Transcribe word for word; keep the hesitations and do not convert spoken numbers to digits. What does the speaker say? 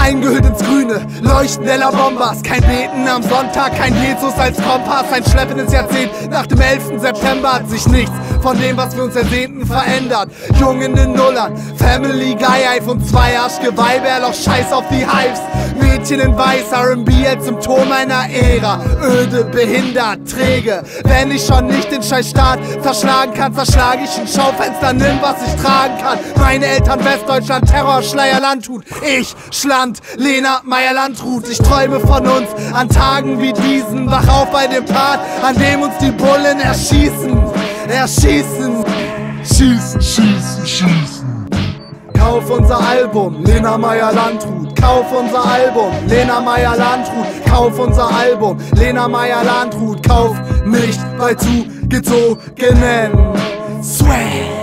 eingehüllt ins Grüne, leuchten Della Bombas. Kein Beten am Sonntag, kein Jesus als Kompass. Ein schleppendes Jahrzehnt nach dem elften September hat sich nichts von dem, was wir uns ersehnten, verändert. Jung in den Nullern, Family Guy, iPhone zwei, Arschgeweih, doch scheiß auf die Hypes. Mädchen in Weiß, R and B als Symptom einer Ära. Öde, behindert, träge. Wenn ich schon nicht den Scheißstaat zerschlagen kann, zerschlage ich ein Schaufenster, nimm was ich tragen kann. Meine Eltern Westdeutschland, Terror, Schleier, Landhut. Ich, Schland, Lena, Meyer, Landrut. Ich träume von uns an Tagen wie diesen. Wach auf bei dem Part, an dem uns die Bullen erschießen. Erschießen. Schießen, schießen, schießen. Kauf unser Album, Lena Meyer, Landrut. Kauf unser Album, Lena Meyer, Landrut. Kauf unser Album, Lena Meyer, Landrut. Kauf nicht bei Zugezogenen. Swag.